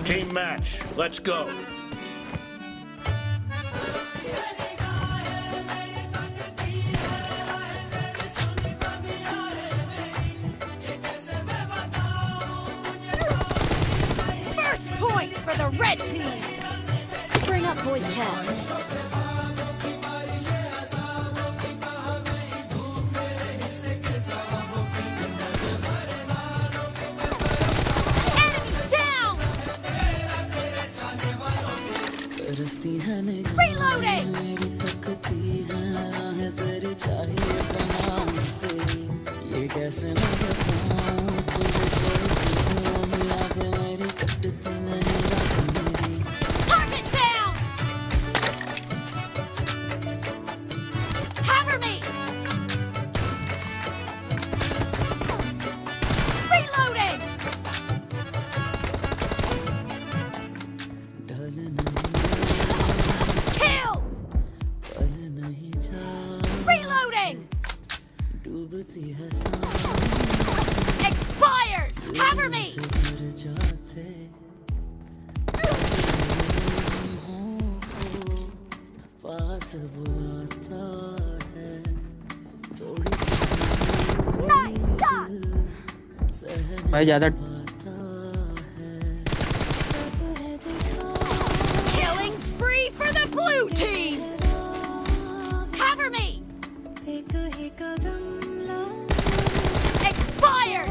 Team match, let's go. First point for the red team. Bring up voice chat. Reloading! Target down! Cover me! Reloading! Kill! Reloading! Expired! Cover me! Nice shot! भाई ज्यादा Killing spree for the blue team! Cover me! Expired!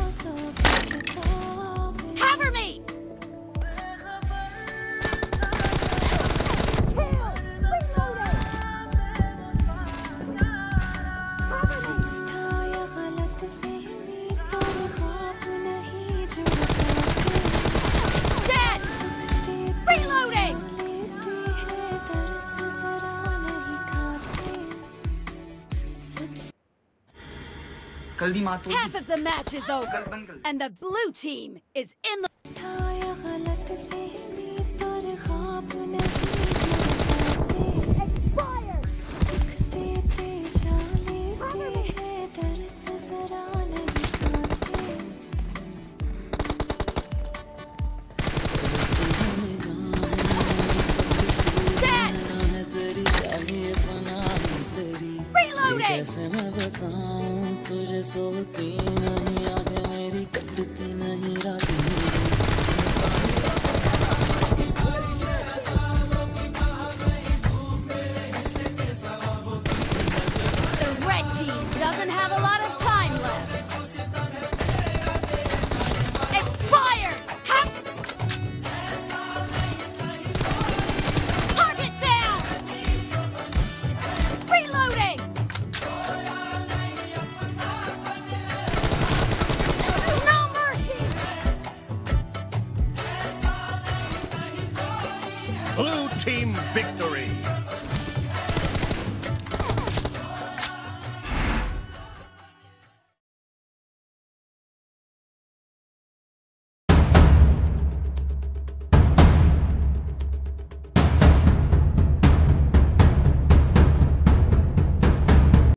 Cover me! Dead! Reloading! Half of the match is over, and the blue team is in the... Expired! Dead! Reloading! The red team doesn't have a lot of time left. Expired! Target down! Reloading! No mercy! Blue team victory.